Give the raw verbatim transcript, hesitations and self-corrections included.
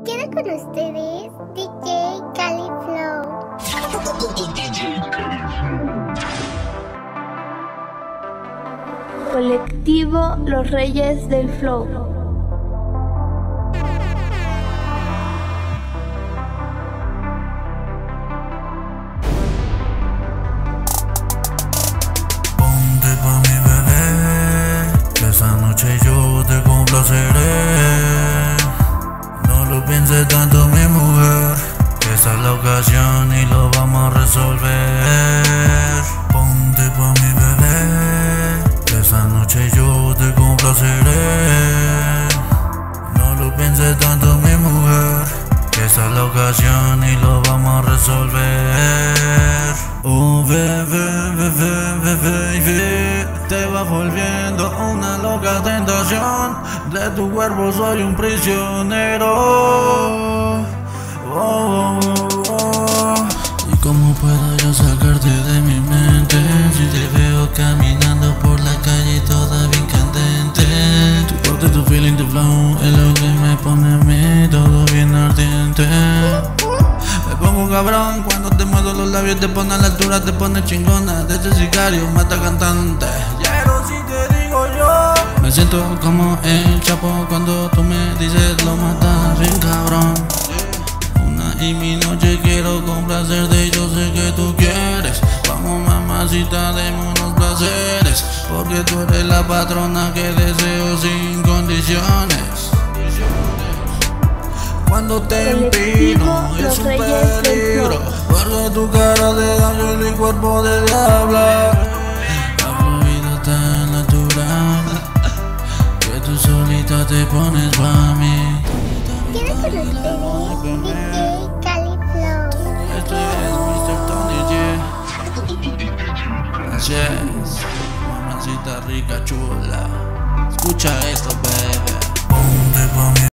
Queda con ustedes D J Cali Flow. Colectivo Los Reyes del Flow. Ponte pa' mi bebé, que esta noche yo te complaceré. No lo pienses tanto, mi mujer, que esta es la ocasión y lo vamos a resolver. Ponte pa' mi bebé, que esta noche yo te complaceré. No lo pienses tanto, mi mujer, que esta es la ocasión y lo vamos a resolver. Oh bebé, bebé, bebé, bebé, te va volviendo una loca tentación. De tu cuerpo soy un prisionero. Oh, oh, oh. ¿Y cómo puedo yo sacarte de mi mente? Si te veo caminando por la calle toda bien candente. Tu corte, tu feeling, tu flow es lo que me pone a mí todo bien ardiente. Me pongo cabrón cuando te muevo los labios, te pone a la altura, te pone chingona. De este sicario mata cantante. Pero si te digo yo, me siento como el Chapo cuando tú me dices lo matas bien cabrón. Una y mi noche quiero complacerte y yo sé que tú quieres. Vamos mamacita, démonos placeres, porque tú eres la patrona que deseo sin condiciones. Cuando te empino es un peligro, porque tu cara de daño y mi cuerpo de diabla. La fluida tan natural, que tú solita te pones pa' mí. Queda con ustedes D J Cali Flow. Este es mister Tony G. Yes, mamacita rica chula, escucha esto, bebé. Ponte pa' mí.